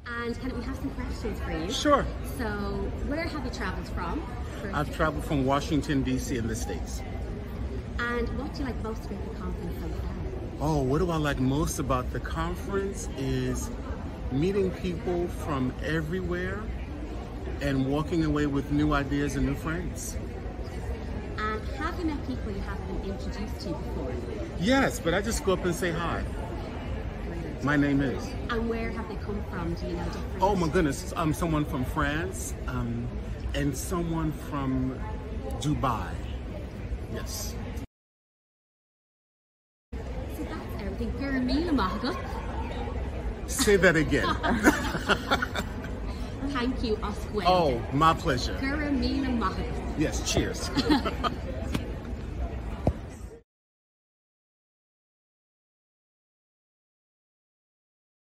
And Kenneth, we have some questions for you. Sure. So, where have you travelled from? I've traveled from Washington, D.C. in the States. And what do you like most about the conference so far? Oh, what do I like most about the conference is meeting people from everywhere and walking away with new ideas and new friends. And have you met people you haven't been introduced to before? Yes, but I just go up and say hi. Brilliant. My name is. And where have they come from? Do you know different? Oh my goodness, someone from France and someone from Dubai. Yes. So that's everything. Garamila Mahagat. Say that again. Thank you, Oscar. Oh, my pleasure. Garamila Mahagat. Yes, cheers.